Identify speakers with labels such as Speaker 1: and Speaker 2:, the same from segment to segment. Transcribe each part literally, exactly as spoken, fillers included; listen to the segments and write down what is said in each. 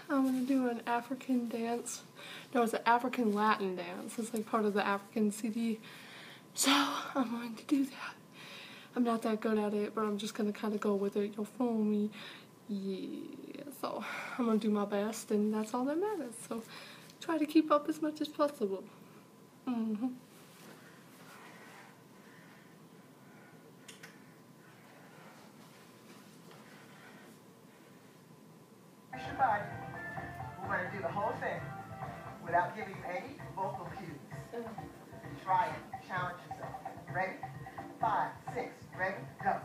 Speaker 1: I'm going to do an African dance. No, it's an African Latin dance. It's like part of the African C D. So, I'm going to do that. I'm not that good at it, but I'm just going to kind of go with it. You'll follow me. Yeah, so I'm going to do my best, and that's all that matters. So, try to keep up as much as possible. Mm-hmm.
Speaker 2: Your body. We're going to do the whole thing without giving you any vocal cues. Try it. Challenge yourself. Ready? Five, six, ready, go.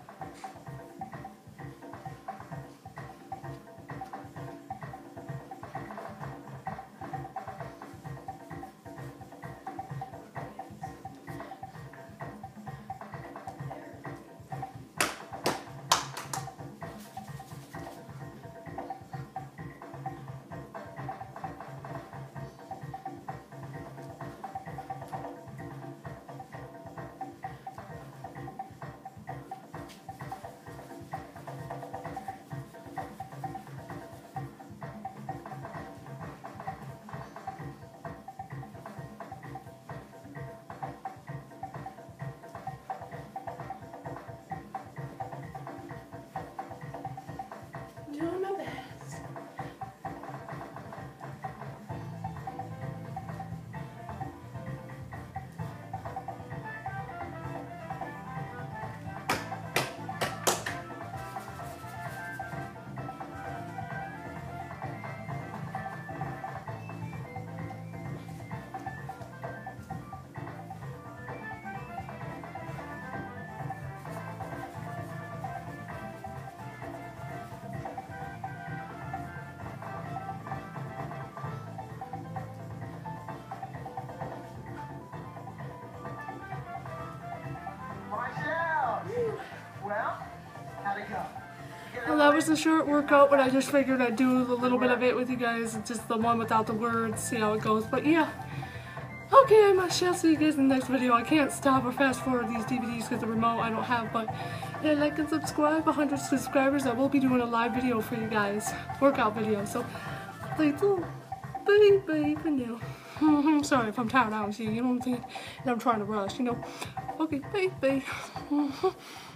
Speaker 1: Doing my best.
Speaker 2: Well, how'd it go?
Speaker 1: Well, that was a short workout, but I just figured I'd do a little bit of it with you guys. It's just the one without the words, see how it goes. But yeah. Okay, I shall see you guys in the next video. I can't stop or fast forward these D V Ds because the remote I don't have, but yeah, like and subscribe. one hundred subscribers, I will be doing a live video for you guys. Workout video, so stay tuned. Bye bye for now. Sorry if I'm tired out, you know what I'm saying? And I'm trying to rush, you know. Okay, bye bye.